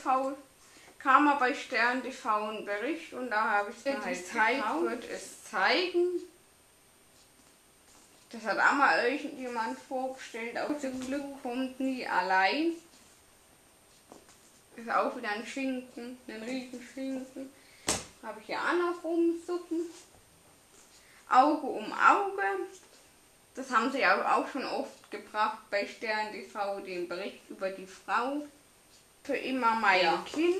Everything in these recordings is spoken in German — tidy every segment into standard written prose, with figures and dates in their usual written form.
TV, kam er bei Stern TV ein Bericht und da habe ich es dann halt Zeit wird es zeigen. Das hat auch mal irgendjemand vorgestellt, auch zum Glück kommt nie allein. Ist auch wieder ein Schinken, ein Riesenschinken. Habe ich hier auch noch rumsuppen. Auge um Auge. Das haben sie auch schon oft gebracht bei Stern TV, den Bericht über die Frau. Für immer mein Kind.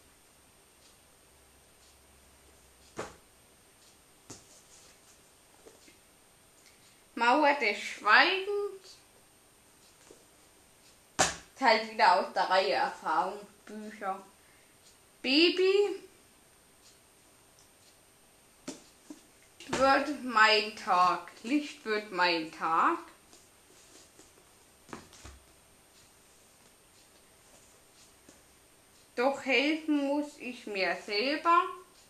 Mauer des Schweigens. Ist halt wieder aus der Reihe Erfahrungsbücher. Baby. Wird mein Tag. Licht wird mein Tag. Doch helfen muss ich mir selber.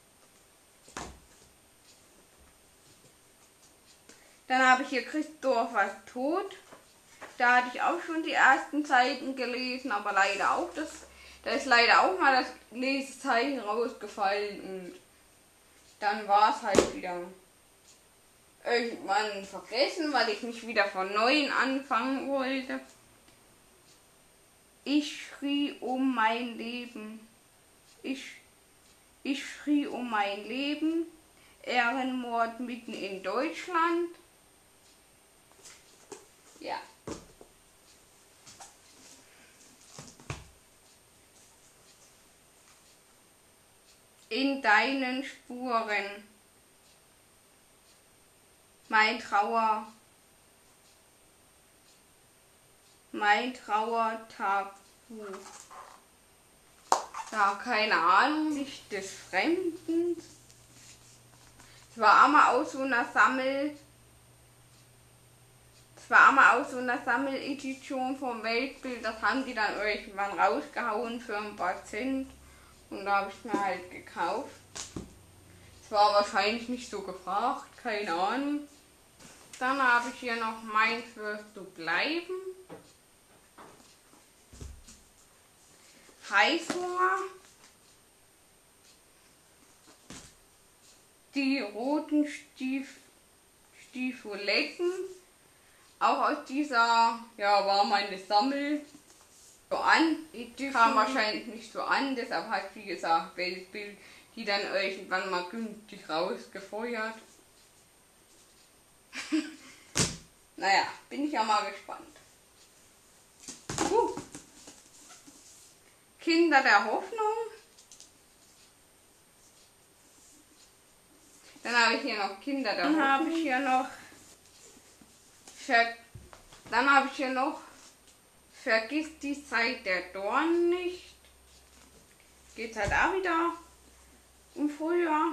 Dann habe ich hier Christophers Tod. Da hatte ich auch schon die ersten Seiten gelesen, aber leider auch da ist leider auch mal das Lesezeichen rausgefallen und dann war es halt wieder irgendwann vergessen, weil ich nicht wieder von neuem anfangen wollte. Ich schrie um mein Leben. Ich schrie um mein Leben. Ehrenmord mitten in Deutschland. Ja. In deinen Spuren. Mein Trauertagebuch. Ja, keine Ahnung, Licht des Fremden. Es war einmal aus so einer Sammeledition vom Weltbild, das haben die dann irgendwann rausgehauen für ein paar Cent und da habe ich mir halt gekauft. Es war wahrscheinlich nicht so gefragt, keine Ahnung. Dann habe ich hier noch Meins wirst du bleiben. Heißhunger. Die roten Stiefeletten. Auch aus dieser, ja, war meine Sammel so an. Die kam wahrscheinlich nicht so an, deshalb hat, wie gesagt, Weltbild die dann irgendwann mal günstig rausgefeuert. Naja, bin ich ja mal gespannt. Kinder der Hoffnung. Dann habe ich hier noch Kinder der Hoffnung. Dann habe ich hier noch Vergiss die Zeit der Dornen nicht. Geht halt auch wieder im Frühjahr.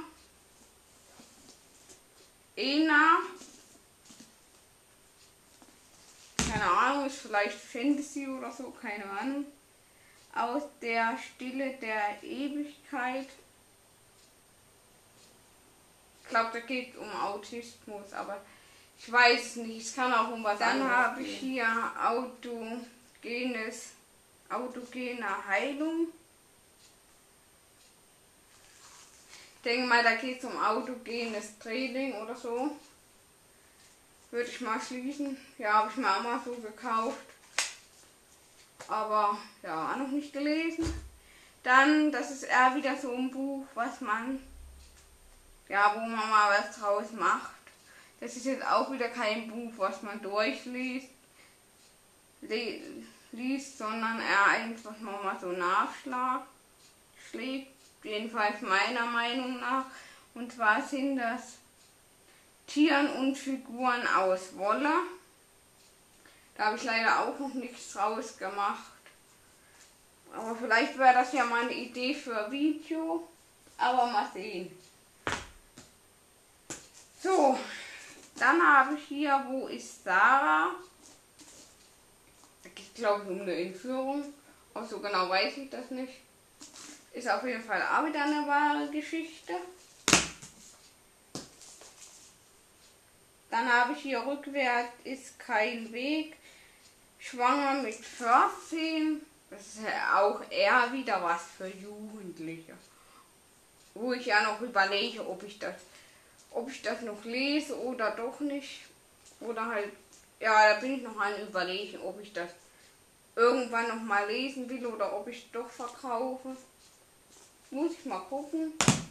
Ena. Keine Ahnung, ist vielleicht Fantasy oder so, keine Ahnung. Aus der Stille der Ewigkeit. Ich glaube, da geht es um Autismus, aber ich weiß nicht, es kann auch um was anderes gehen. Dann habe ich hier autogene Heilung. Ich denke mal, da geht es um autogenes Training oder so. Würde ich mal schließen. Ja, habe ich mir auch mal so gekauft. Aber ja, noch nicht gelesen. Dann, das ist eher wieder so ein Buch, was man, ja, wo man mal was draus macht. Das ist jetzt auch wieder kein Buch, was man durchliest, sondern eher einfach mal so nachschlägt. Jedenfalls meiner Meinung nach. Und zwar sind das Tieren und Figuren aus Wolle. Da habe ich leider auch noch nichts draus gemacht. Aber vielleicht wäre das ja mal eine Idee für ein Video. Aber mal sehen. So, dann habe ich hier, wo ist Sarah? Da geht es, glaube ich, um eine Entführung. Auch so genau weiß ich das nicht. Ist auf jeden Fall auch wieder eine wahre Geschichte. Dann habe ich hier rückwärts ist kein Weg. Schwanger mit 14. Das ist ja auch eher wieder was für Jugendliche. Wo ich ja noch überlege, ob ich das noch lese oder doch nicht. Oder halt, ja, da bin ich noch an Überlegen, ob ich das irgendwann noch mal lesen will oder ob ich es doch verkaufe. Muss ich mal gucken.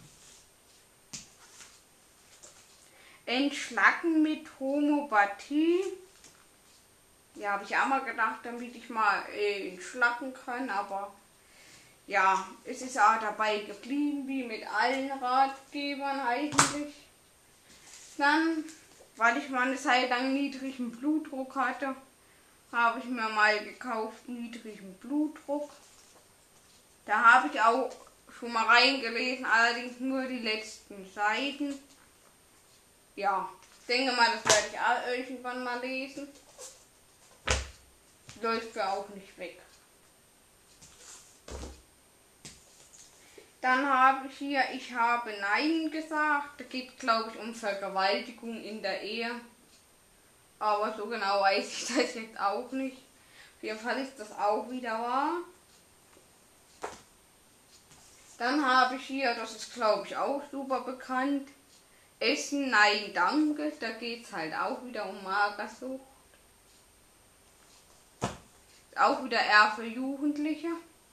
Entschlacken mit Homöopathie. Ja, habe ich auch mal gedacht, damit ich mal entschlacken kann, aber ja, es ist auch dabei geblieben, wie mit allen Ratgebern eigentlich. Dann, weil ich mal eine Zeit lang niedrigen Blutdruck hatte, habe ich mir mal gekauft, niedrigen Blutdruck. Da habe ich auch schon mal reingelesen, allerdings nur die letzten Seiten. Ja, ich denke mal, das werde ich auch irgendwann mal lesen. Läuft ja auch nicht weg. Dann habe ich hier, ich habe Nein gesagt. Da geht, glaube ich, um Vergewaltigung in der Ehe. Aber so genau weiß ich das jetzt auch nicht. Auf jeden Fall ist das auch wieder wahr. Dann habe ich hier, das ist, glaube ich, auch super bekannt. Essen, nein, danke. Da geht es halt auch wieder um Magersucht. Auch wieder eher für Jugendliche.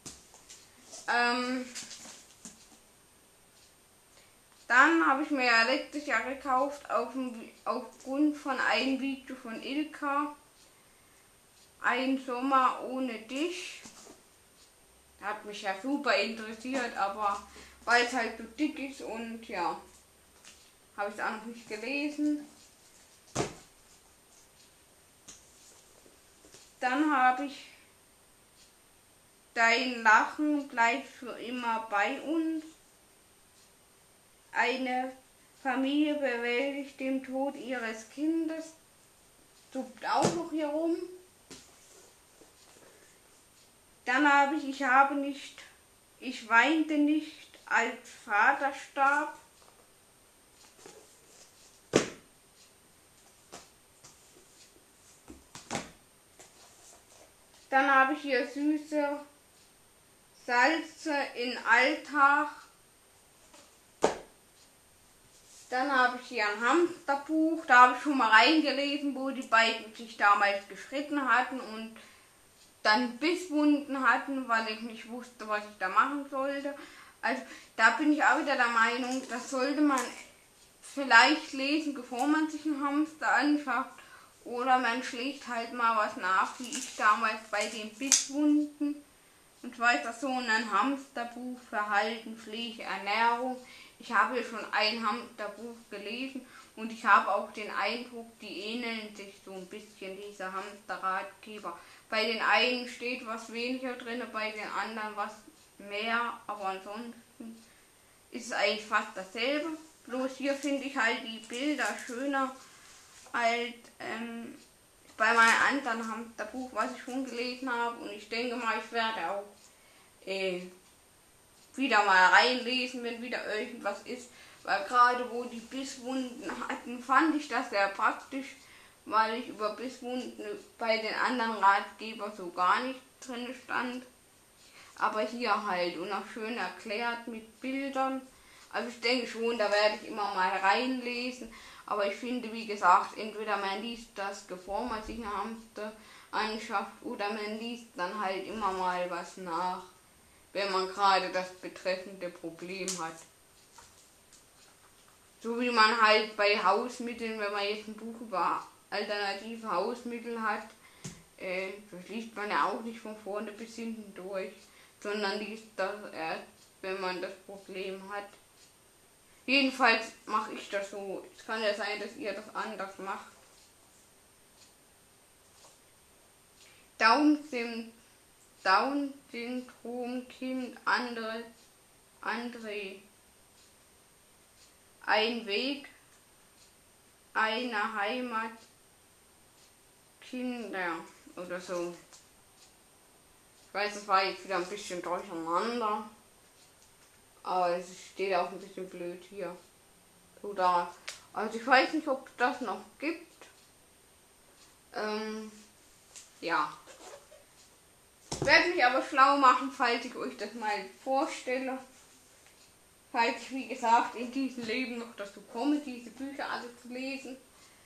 Dann habe ich mir ja letztes Jahr gekauft, aufgrund von einem Video von Ilka, Ein Sommer ohne dich. Hat mich ja super interessiert, aber weil es halt so dick ist und ja, habe ich es auch noch nicht gelesen. Dann habe ich Dein Lachen bleibt für immer bei uns. Eine Familie bewältigt den Tod ihres Kindes. Suppt auch noch hier rum. Dann habe ich weinte nicht, als Vater starb. Dann habe ich hier süße Salze in Alltag. Dann habe ich hier ein Hamsterbuch, da habe ich schon mal reingelesen, wo die beiden sich damals gestritten hatten und dann Bisswunden hatten, weil ich nicht wusste, was ich da machen sollte. Also da bin ich auch wieder der Meinung, das sollte man vielleicht lesen, bevor man sich einen Hamster anschafft. Oder man schlägt halt mal was nach, wie ich damals bei den Bisswunden. Und zwar ist das so ein Hamsterbuch, Verhalten, Pflege, Ernährung. Ich habe hier schon ein Hamsterbuch gelesen und ich habe auch den Eindruck, die ähneln sich so ein bisschen, diese Hamsterratgeber. Bei den einen steht was weniger drin, bei den anderen was mehr, aber ansonsten ist es eigentlich fast dasselbe. Bloß hier finde ich halt die Bilder schöner als bei meinem anderen Hamsterbuch, was ich schon gelesen habe. Und ich denke mal, ich werde auch wieder mal reinlesen, wenn wieder irgendwas ist. Weil gerade wo die Bisswunden hatten, fand ich das sehr praktisch, weil ich über Bisswunden bei den anderen Ratgebern so gar nicht drin stand. Aber hier halt und auch schön erklärt mit Bildern. Also ich denke schon, da werde ich immer mal reinlesen. Aber ich finde, wie gesagt, entweder man liest das, bevor man sich eine Hamster anschafft, oder man liest dann halt immer mal was nach, wenn man gerade das betreffende Problem hat. So wie man halt bei Hausmitteln, wenn man jetzt ein Buch über alternative Hausmittel hat, das liest man ja auch nicht von vorne bis hinten durch, sondern liest das erst, wenn man das Problem hat. Jedenfalls mache ich das so. Es kann ja sein, dass ihr das anders macht. Down-Syndrom-Kind, André. Ein Weg, eine Heimat, Kinder oder so. Ich weiß, es war jetzt wieder ein bisschen durcheinander. Aber es steht auch ein bisschen blöd hier. Oder, also ich weiß nicht, ob es das noch gibt. Ja. Werde mich aber schlau machen, falls ich euch das mal vorstelle. Falls ich, wie gesagt, in diesem Leben noch dazu komme, diese Bücher alle zu lesen.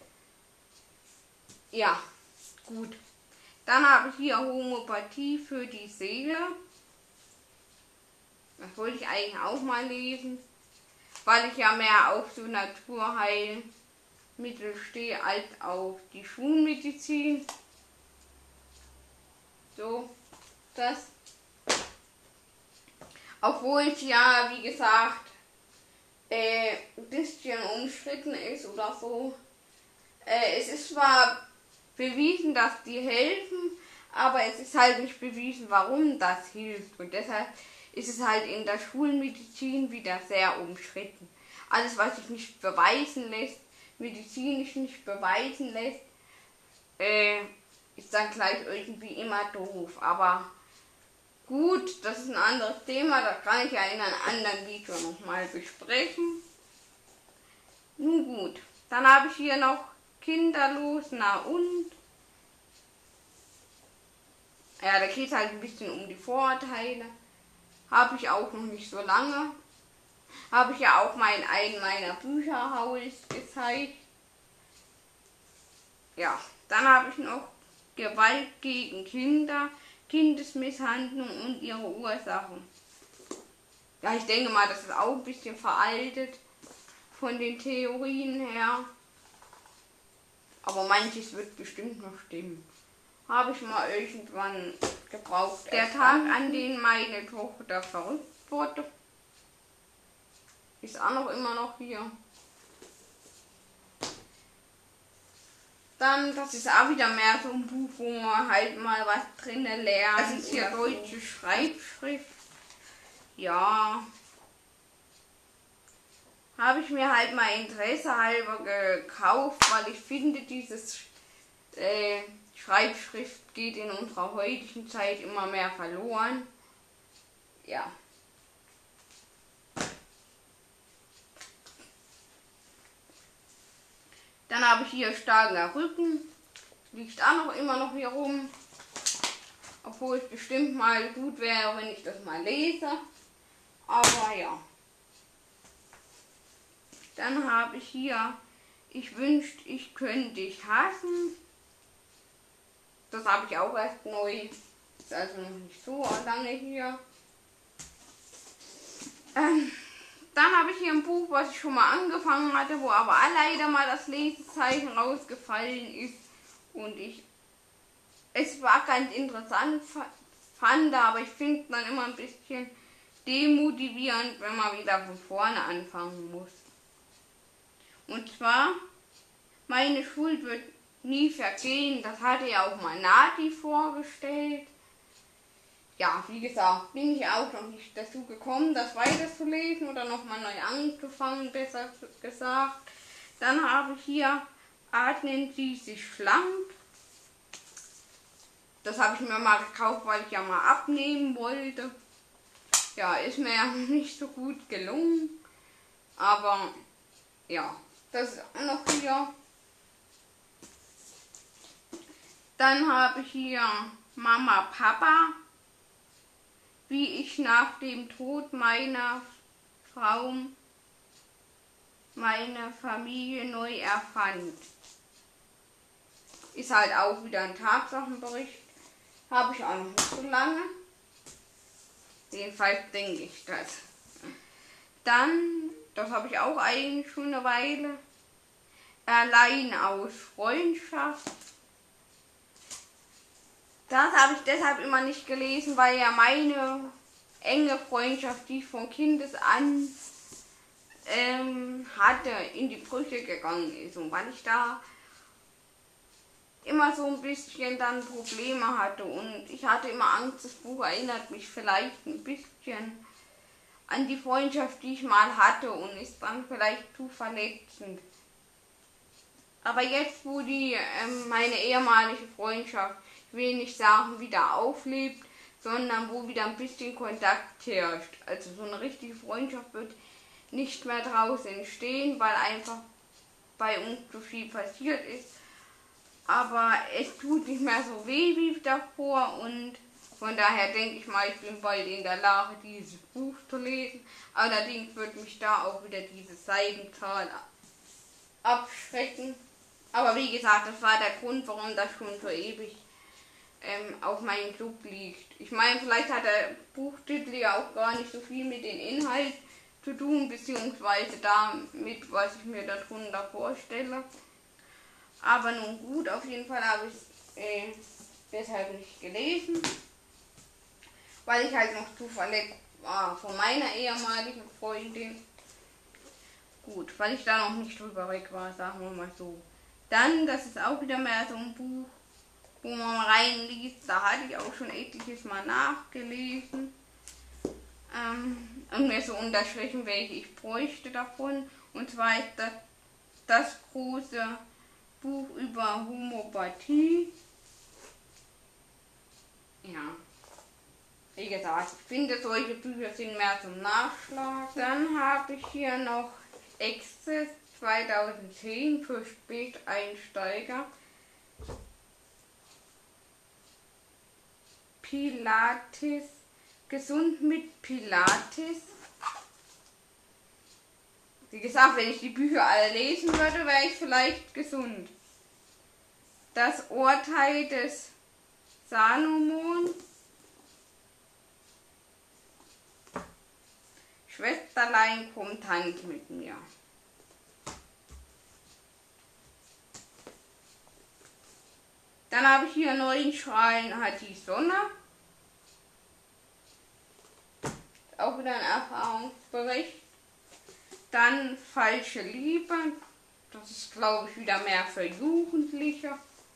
Ja, gut. Dann habe ich hier Homöopathie für die Seele. Das wollte ich eigentlich auch mal lesen, weil ich ja mehr auf so Naturheilmittel stehe als auf die Schulmedizin. So, das. Obwohl es ja, wie gesagt, ein bisschen umstritten ist oder so. Es ist zwar bewiesen, dass die helfen, aber es ist halt nicht bewiesen, warum das hilft. Und deshalb ist es halt in der Schulmedizin wieder sehr umstritten. Alles, was sich nicht beweisen lässt, medizinisch nicht beweisen lässt, ist dann gleich irgendwie immer doof. Aber gut, das ist ein anderes Thema, das kann ich ja in einem anderen Video nochmal besprechen. Nun gut, dann habe ich hier noch Kinderlos, na und? Ja, da geht es halt ein bisschen um die Vorurteile. Habe ich auch noch nicht so lange. Habe ich ja auch mal in einem meiner Bücherhaus gezeigt. Ja, dann habe ich noch Gewalt gegen Kinder, Kindesmisshandlung und ihre Ursachen. Ja, ich denke mal, das ist auch ein bisschen veraltet von den Theorien her. Aber manches wird bestimmt noch stimmen. Habe ich mal irgendwann gebraucht. Der Tag, an dem meine Tochter verrückt wurde, ist auch noch immer noch hier. Dann, das ist auch wieder mehr so ein Buch, wo man halt mal was drinnen lernt. Das ist hier deutsche Schreibschrift. Ja. Habe ich mir halt mal Interesse halber gekauft, weil ich finde, dieses Schreibschrift geht in unserer heutigen Zeit immer mehr verloren. Ja. Dann habe ich hier starker Rücken. Liegt auch noch immer noch hier rum. Obwohl es bestimmt mal gut wäre, wenn ich das mal lese. Aber ja. Dann habe ich hier, ich wünschte, ich könnte dich hassen. Das habe ich auch erst neu. Ist also noch nicht so lange hier. Dann habe ich hier ein Buch, was ich schon mal angefangen hatte, wo aber leider mal das Lesezeichen rausgefallen ist. Und es war ganz interessant fand, aber ich finde es dann immer ein bisschen demotivierend, wenn man wieder von vorne anfangen muss. Und zwar, meine Schuld wird nie vergehen. Das hatte ja auch mal Nati vorgestellt. Ja, wie gesagt, bin ich auch noch nicht dazu gekommen, das weiterzulesen oder nochmal neu angefangen, besser gesagt. Dann habe ich hier Atmen Sie sich schlank. Das habe ich mir mal gekauft, weil ich ja mal abnehmen wollte. Ja, ist mir ja nicht so gut gelungen. Aber ja, das ist auch noch hier. Dann habe ich hier Mama, Papa, wie ich nach dem Tod meiner Frau meine Familie neu erfand. Ist halt auch wieder ein Tatsachenbericht. Habe ich auch noch nicht so lange. Jedenfalls denke ich das. Dann, das habe ich auch eigentlich schon eine Weile. Allein aus Freundschaft. Das habe ich deshalb immer nicht gelesen, weil ja meine enge Freundschaft, die ich von Kindes an hatte, in die Brüche gegangen ist. Und weil ich da immer so ein bisschen dann Probleme hatte und ich hatte immer Angst, das Buch erinnert mich vielleicht ein bisschen an die Freundschaft, die ich mal hatte und ist dann vielleicht zu verletzend. Aber jetzt, wo meine ehemalige Freundschaft, ich will nicht sagen, wieder auflebt, sondern wo wieder ein bisschen Kontakt herrscht. Also so eine richtige Freundschaft wird nicht mehr draus entstehen, weil einfach bei uns zu viel passiert ist. Aber es tut nicht mehr so weh wie davor und Von daher denke ich mal, ich bin bald in der Lage, dieses Buch zu lesen. Allerdings wird mich da auch wieder diese Seitenzahl abschrecken. Aber wie gesagt, das war der Grund, warum das schon so ewig auf meinem Club liegt. Ich meine, vielleicht hat der Buchtitel ja auch gar nicht so viel mit dem Inhalt zu tun, beziehungsweise damit, was ich mir darunter vorstelle. Aber nun gut, auf jeden Fall habe ich es deshalb nicht gelesen, weil ich halt noch zufällig war von meiner ehemaligen Freundin. Gut, weil ich da noch nicht drüber weg war, sagen wir mal so. Dann, das ist auch wieder mehr so ein Buch, wo man reinliest, da hatte ich auch schon etliches Mal nachgelesen und mir so unterstrichen, welche ich bräuchte davon. Und zwar ist das große Buch über Homöopathie. Ja, wie gesagt, ich finde, solche Bücher sind mehr zum Nachschlagen. Dann habe ich hier noch Access 2010 für Späteinsteiger. Pilates, gesund mit Pilates. Wie gesagt, wenn ich die Bücher alle lesen würde, wäre ich vielleicht gesund. Das Urteil des Salomon. Schwesterlein, komm, tanz mit mir. Dann habe ich hier 9 Strahlen hat die Sonne. Auch wieder ein Erfahrungsbericht. Dann falsche Liebe. Das ist, glaube ich, wieder mehr für Jugendliche.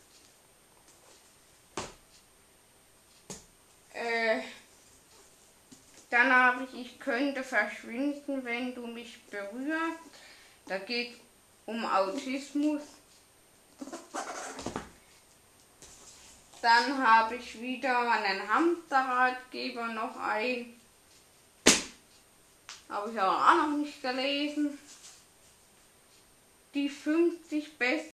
Dann habe ich könnte verschwinden, wenn du mich berührst. Da geht es um Autismus. Dann habe ich wieder einen Hamsterratgeber, noch ein. Habe ich aber auch noch nicht gelesen. Die 50 besten